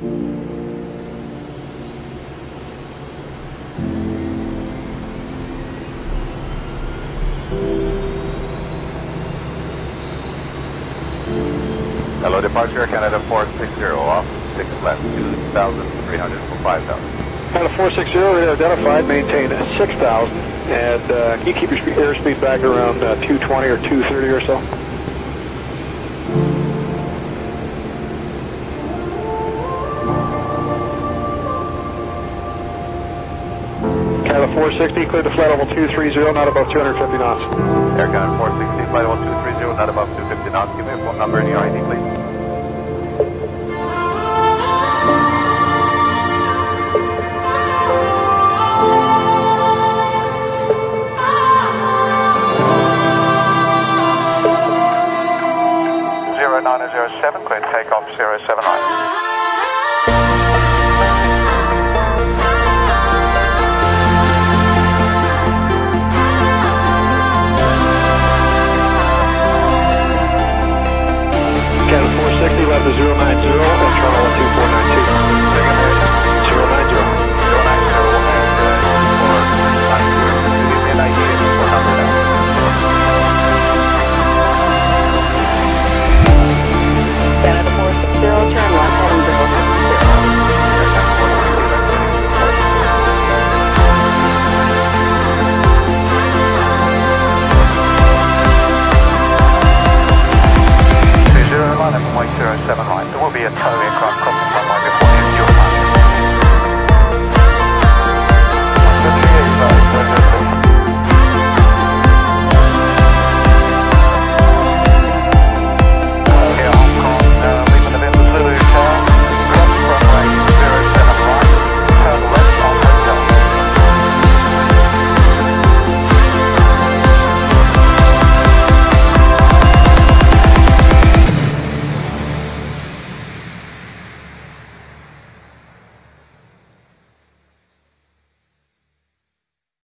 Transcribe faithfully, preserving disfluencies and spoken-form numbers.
Hello, departure Canada four six zero, off, six left, two thousand three hundred for five thousand. Canada four six zero, identified, maintain six thousand, and uh, can you keep your speed, airspeed back around uh, two twenty or two thirty or so? Canada four sixty, cleared to flight level two three zero, not above two hundred fifty knots. Air Canada four sixty, flight level two three zero, not above two fifty knots. Give me a phone number and your I D, please. zero nine zero seven, clear takeoff zero seven nine.